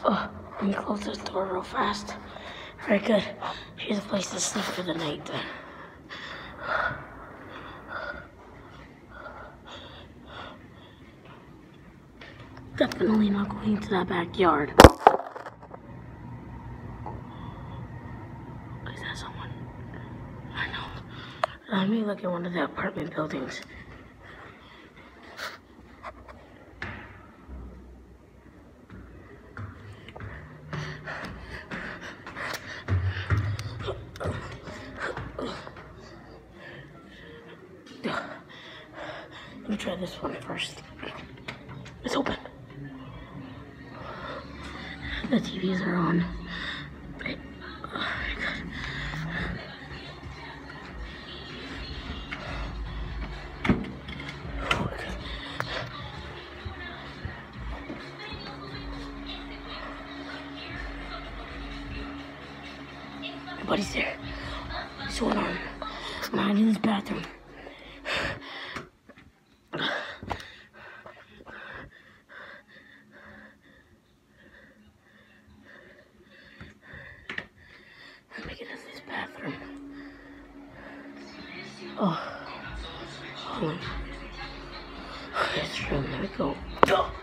Oh, let me close this door real fast. Very good. Here's a place to sleep for the night. Definitely not going to that backyard. Is that someone? I know. Let me look at one of the apartment buildings. Let me try this one first. It's open. The TVs are on. Oh my God. Oh, okay. Nobody's there. What's going on? I'm hiding in this bathroom. Let me get into this bathroom. Oh. Hold on. This room, there we go. Oh.